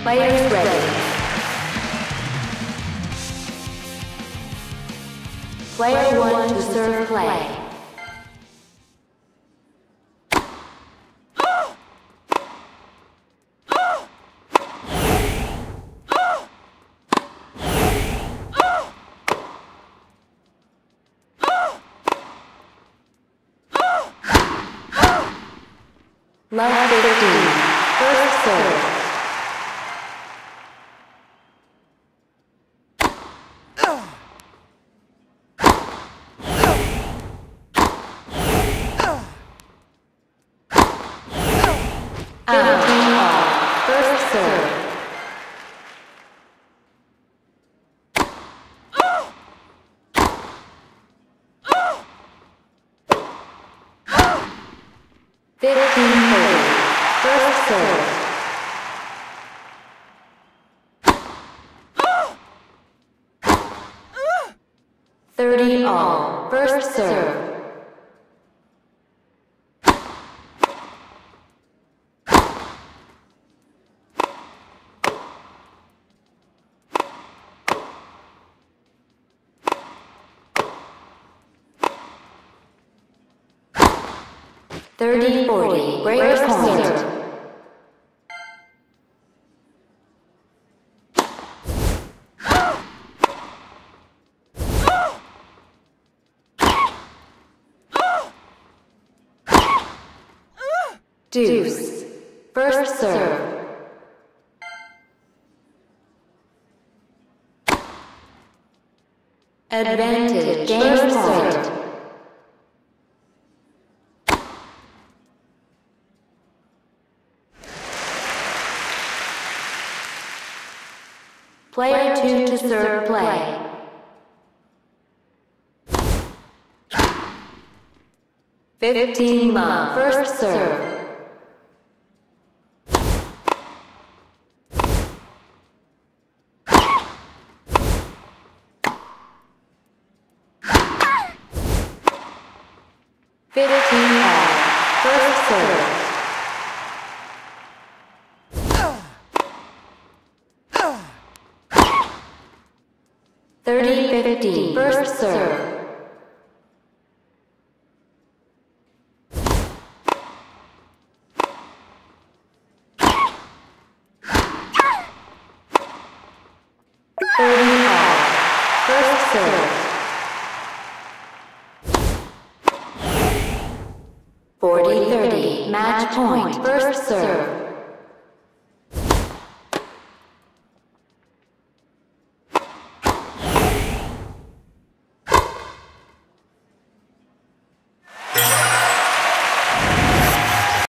Players ready. Player 1 to serve play. Love 15. First serve. First serve. First serve. 30 all. First serve. Thirty-40. Break point. Deuce. First serve. Advantage. Game point. Player 2 to serve play. Love. First serve. First serve. 30-15. First serve. First serve. 40-30. Match point. First serve.